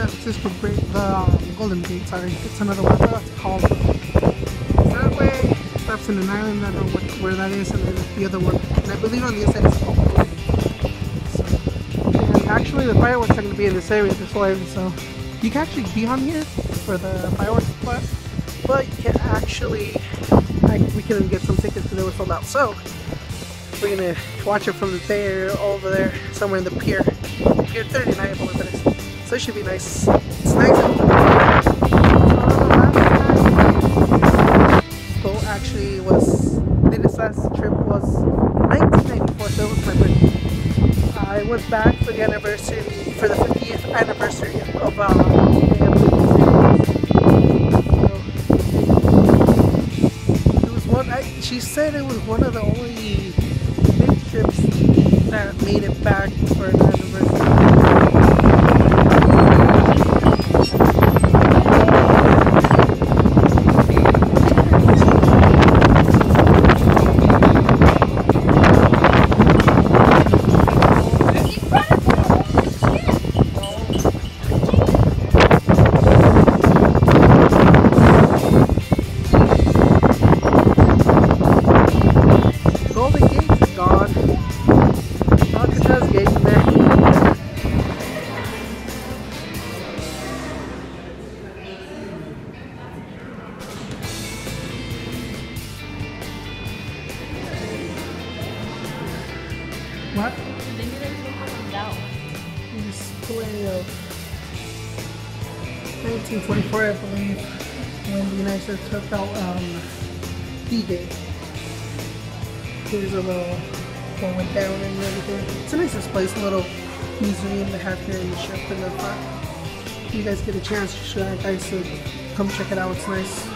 San Francisco Bridge, the Golden Gate, sorry. It's another one, I it's called. That way, stops in an island, I don't know where that is, and then the other one. And I believe on the other side is called. So, and actually the fireworks are going to be in this area this way, so you can actually be on here for the fireworks spot, but you can actually, we couldn't get some tickets because they were sold out. So we're going to watch it from there, over there, somewhere in the Pier 39, I believe it is. So it should be nice. It's nice out there. Boat actually was, this last trip was 1994, so it was my birthday. I went back for the anniversary, for the 50th anniversary of it was one, she said it was one of the only big trips that made it back for an anniversary. What? Maybe there's one coming down. Display of 1944, I believe, when the United States took out D-Day. Here's a little what went down and everything. It's a nice display, it's a little museum they have here in the ship in the front. If you guys get a chance, you should guys come check it out. It's nice.